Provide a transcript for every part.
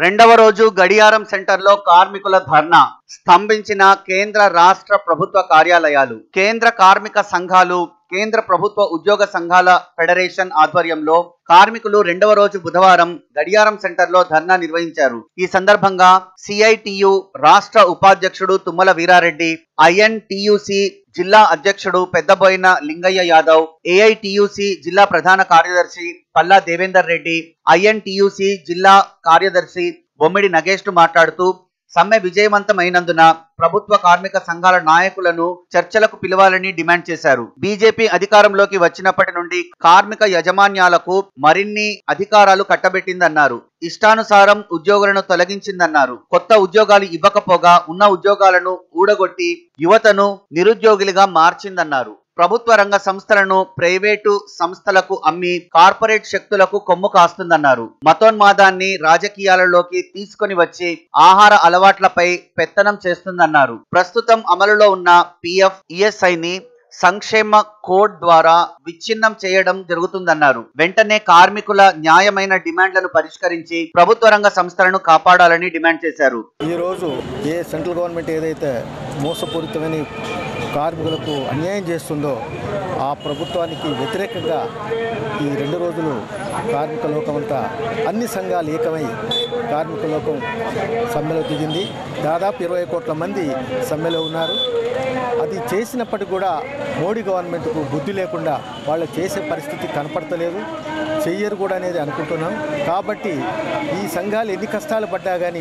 రెండవ రోజు గడియారం సెంటర్లో కార్మికుల ధర్నా. స్తంభించిన కేంద్ర రాష్ట్ర ప్రభుత్వ కార్యాలయాలు. కేంద్ర కార్మిక సంఘాలు, కేంద్ర ప్రభుత్వ ఉద్యోగ సంఘాల ఫెడరేషన్ ఆధ్వర్యంలో కార్మికులు రెండవ రోజు బుధవారం గడియారం సెంటర్లో ధర్నా నిర్వహించారు. ఈ సందర్భంగా సిఐటియు రాష్ట్ర ఉపాధ్యక్షుడు తుమ్మల వీరారెడ్డి, ఐఎన్టీయూసీ జిల్లా అధ్యక్షుడు పెద్దబోయిన లింగయ్య యాదవ్, ఏఐటియుసి జిల్లా ప్రధాన కార్యదర్శి పల్లా దేవేందర్ రెడ్డి, ఐఎన్టీయూసి జిల్లా కార్యదర్శి బొమ్మిడి నగేష్ మాట్లాడుతూ సమ్మె విజయవంతమైనందున ప్రభుత్వ కార్మిక సంఘాల నాయకులను చర్చలకు పిలవాలని డిమాండ్ చేశారు. బీజేపీ అధికారంలోకి వచ్చినప్పటి నుండి కార్మిక యజమాన్యాలకు మరిన్ని అధికారాలు కట్టబెట్టిందన్నారు. ఇష్టానుసారం ఉద్యోగులను తొలగించిందన్నారు. కొత్త ఉద్యోగాలు ఇవ్వకపోగా ఉన్న ఉద్యోగాలను ఊడగొట్టి యువతను నిరుద్యోగులుగా మార్చిందన్నారు. ప్రభుత్వ రంగ సంస్థలను ప్రైవేటు సంస్థలకు అమ్మి కార్పొరేట్ శక్తులకు కొమ్ము కాస్తుందన్నారు. మతోన్మాదాన్ని రాజకీయాలలోకి తీసుకొని వచ్చి ఆహార అలవాట్లపై పెత్తనం చేస్తుందన్నారు. ప్రస్తుతం అమలులో ఉన్న పిఎఫ్, ఈఎస్ఐని సంక్షేమ కోడ్ ద్వారా విచ్ఛిన్నం చేయడం జరుగుతుందన్నారు. వెంటనే కార్మికుల న్యాయమైన డిమాండ్లను పరిష్కరించి ప్రభుత్వ రంగ సంస్థలను కాపాడాలని డిమాండ్ చేశారు. ఈ రోజు సెంట్రల్ గవర్నమెంట్ ఏదైతే మోసపూరితమైన కార్మికులకు అన్యాయం చేస్తుందో ఆ ప్రభుత్వానికి వ్యతిరేకంగా ఈ 2 రోజులు కార్మిక లోకమంతా అన్ని సంఘాలు ఏకమై కార్మిక లోకం సమ్మెలో దిగింది. దాదాపు 20 కోట్ల మంది సమ్మెలో ఉన్నారు. అది చేసినప్పటికీ కూడా మోడీ గవర్నమెంట్కు బుద్ధి లేకుండా వాళ్ళు చేసే పరిస్థితి కనపడతలేదు, చెయ్యరు కూడా అనేది అనుకుంటున్నాం. కాబట్టి ఈ సంఘాలు ఎన్ని కష్టాలు పడ్డా కానీ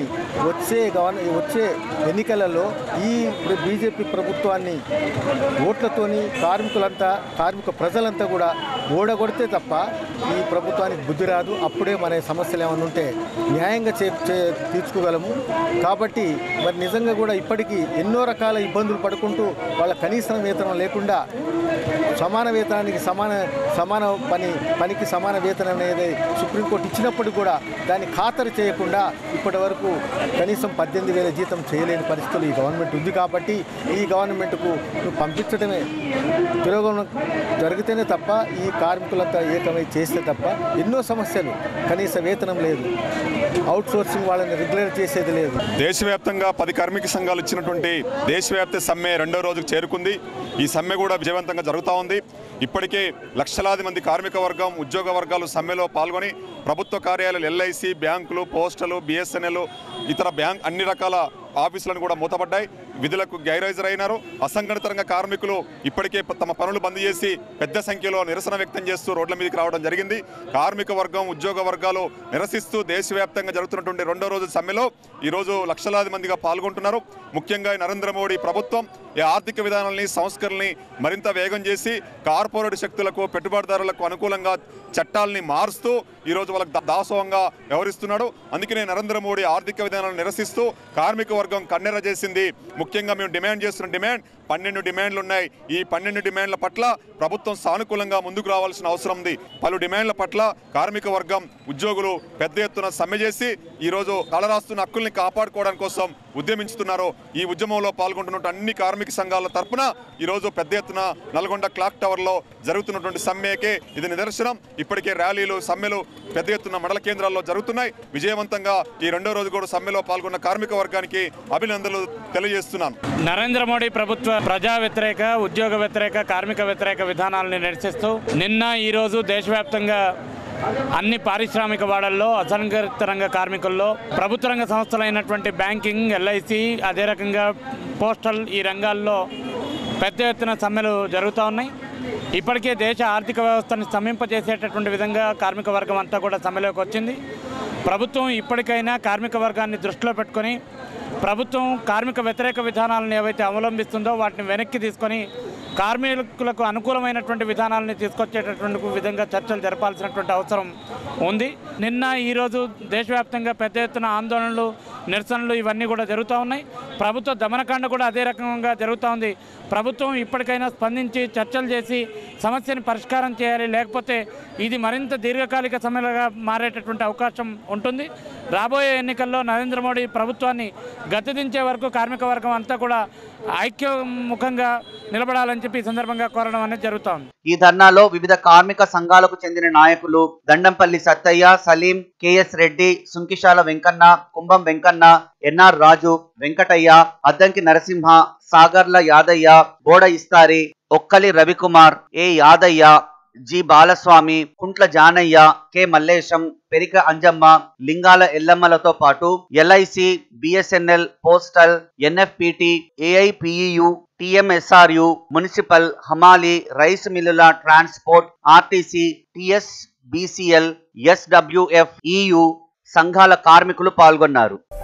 వచ్చే ఎన్నికలలో ఈ బీజేపీ ప్రభుత్వాన్ని ఓట్లతోని కార్మిక ప్రజలంతా కూడా ఓడగొడితే తప్ప ఈ ప్రభుత్వానికి బుద్ధి రాదు. అప్పుడే మన సమస్యలు ఏమైనా ఉంటే న్యాయంగా తీర్చుకోగలము. కాబట్టి మరి నిజంగా కూడా ఇప్పటికీ ఎన్నో రకాల ఇబ్బందులు పడుకుంటూ వాళ్ళ కనీస వేతనం లేకుండా సమాన వేతనానికి సమాన పనికి సమాన వేతనం అనేది సుప్రీంకోర్టు ఇచ్చినప్పటికీ కూడా దాన్ని ఖాతరు చేయకుండా ఇప్పటి వరకు కనీసం 18,000 జీతం చేయలేని పరిస్థితులు ఈ గవర్నమెంట్ ఉంది. కాబట్టి ఈ గవర్నమెంట్కు పంపించడమే తిరోగమనం జరిగితేనే తప్ప ఈ కార్మికులంతా ఏకమై చేస్తే తప్ప ఎన్నో సమస్యలు, కనీస వేతనం లేదు, అవుట్ సోర్సింగ్ వాళ్ళని రెగ్యులర్ చేసేది లేదు. దేశవ్యాప్తంగా 10 కార్మిక సంఘాలు ఇచ్చినటువంటి దేశవ్యాప్త సమ్మె 2వ రోజుకు చేరుకుంది. ఈ సమ్మె కూడా విజయవంతంగా జరుగుతూ ఉంది. ఇప్పటికే లక్షలాది మంది కార్మిక వర్గం, ఉద్యోగ వర్గాలు సమ్మెలో పాల్గొని ప్రభుత్వ కార్యాలయాలు, ఎల్ఐసి, బ్యాంకులు, పోస్టలు, బిఎస్ఎన్ఎల్, ఇతర అన్ని రకాల ఆఫీసులను కూడా మూతపడ్డాయి. విధులకు గైర్హాజరైనారు. అసంఘటిత రంగ కార్మికులు ఇప్పటికే తమ పనులు బంద్ చేసి పెద్ద సంఖ్యలో నిరసన వ్యక్తం చేస్తూ రోడ్ల మీదకి రావడం జరిగింది. కార్మిక వర్గం, ఉద్యోగ వర్గాలు నిరసిస్తూ దేశవ్యాప్తంగా జరుగుతున్నటువంటి 2వ రోజు సమ్మెలో ఈరోజు లక్షలాది మందిగా పాల్గొంటున్నారు. ముఖ్యంగా నరేంద్ర మోడీ ప్రభుత్వం ఈ ఆర్థిక విధానాలని, సంస్కరణల్ని మరింత వేగం చేసి కార్పొరేట్ శక్తులకు, పెట్టుబడిదారులకు అనుకూలంగా చట్టాలని మారుస్తూ ఈరోజు వాళ్ళకి దాసోహంగా వ్యవహరిస్తున్నాడు. అందుకనే నరేంద్ర మోడీ ఆర్థిక విధానాలను నిరసిస్తూ కార్మిక వర్గం కన్నెర చేసింది. ముఖ్యంగా మేము డిమాండ్ చేస్తున్న 12 డిమాండ్లు ఉన్నాయి. ఈ 12 డిమాండ్ల పట్ల ప్రభుత్వం సానుకూలంగా ముందుకు రావాల్సిన అవసరం ఉంది. పలు డిమాండ్ల పట్ల కార్మిక వర్గం, ఉద్యోగులు పెద్ద ఎత్తున సమ్మె చేసి ఈరోజు తలరాస్తున్న హక్కుల్ని కాపాడుకోవడం కోసం ఉద్యమించుతున్నారు. ఈ ఉద్యమంలో పాల్గొంటున్న అన్ని కార్మిక సంఘాల తరఫున ఈరోజు పెద్ద ఎత్తున నల్గొండ క్లాక్ టవర్లో జరుగుతున్నటువంటి సమ్మెకే ఇది నిదర్శనం. ఇప్పటికే ర్యాలీలు, సమ్మెలు పెద్ద ఎత్తున మండల కేంద్రాల్లో జరుగుతున్నాయి. విజయవంతంగా ఈ 2వ రోజు కూడా సమ్మెలో పాల్గొన్న కార్మిక వర్గానికి అభినందనలు తెలియజేస్తున్నాను. నరేంద్ర మోడీ ప్రభుత్వ ప్రజా వ్యతిరేక, ఉద్యోగ వ్యతిరేక, కార్మిక వ్యతిరేక విధానాలను నిరసిస్తూ ఈరోజు దేశవ్యాప్తంగా అన్ని పారిశ్రామిక వాడల్లో, అసంఘటిత రంగ కార్మికుల్లో, ప్రభుత్వ రంగ సంస్థలైనటువంటి బ్యాంకింగ్, ఎల్ఐసి, అదే రకంగా పోస్టల్, ఈ రంగాల్లో పెద్ద ఎత్తున సమ్మెలు జరుగుతూ ఉన్నాయి. ఇప్పటికే దేశ ఆర్థిక వ్యవస్థను స్తంభింపజేసేటటువంటి విధంగా కార్మిక వర్గం అంతా కూడా సమ్మెలోకి వచ్చింది. ప్రభుత్వం ఇప్పటికైనా కార్మిక వర్గాన్ని దృష్టిలో పెట్టుకొని ప్రభుత్వం కార్మిక వ్యతిరేక విధానాలను ఏవైతే అవలంబిస్తుందో వాటిని వెనక్కి తీసుకొని కార్మికులకు అనుకూలమైనటువంటి విధానాలని తీసుకొచ్చేటటువంటి విధంగా చర్చలు జరపాల్సినటువంటి అవసరం ఉంది. ఈరోజు దేశవ్యాప్తంగా పెద్ద ఎత్తున ఆందోళనలు నిరసనలు ఇవన్నీ కూడా జరుగుతూ ఉన్నాయి. ప్రభుత్వ దమనకాండ కూడా అదే రకంగా జరుగుతూ ఉంది. ప్రభుత్వం ఇప్పటికైనా స్పందించి చర్చలు చేసి సమస్యని పరిష్కారం చేయాలి, లేకపోతే ఇది మరింత దీర్ఘకాలిక సమస్యలుగా మారేటటువంటి అవకాశం ఉంటుంది. రాబోయే ఎన్నికల్లో నరేంద్ర మోడీ ప్రభుత్వాన్ని గద్దెదించే వరకు కార్మిక వర్గం అంతా కూడా ఐక్యముఖంగా నిలబడాలని చెప్పి ఈ సందర్భంగా కోరడం అనేది జరుగుతోంది. ఈ ధర్నాలో వివిధ కార్మిక సంఘాలకు చెందిన నాయకులు Dandampalli Sattaiah, Salim, KS Reddy, Sunkishala Venkanna, Kumbham Venkanna, NR Raju, Venkataiah, Addanki Narasimha, Sagarla Yadaiah, Boda Istari, Okkali Ravikumar, A Yadaiah, G Balaswamy, Kuntla Janaiah, K Mallesham, Perika Anjamma, Lingala ఎల్లమ్మలతో పాటు LIC, BSNL, postal, NFPT, AIPEU, TMSRU, municipal, హమాలి, రైస్ మిల్లుల, transport, RTC, TS, BCL, SWF, EU సంఘాల కార్మికులు పాల్గొన్నారు.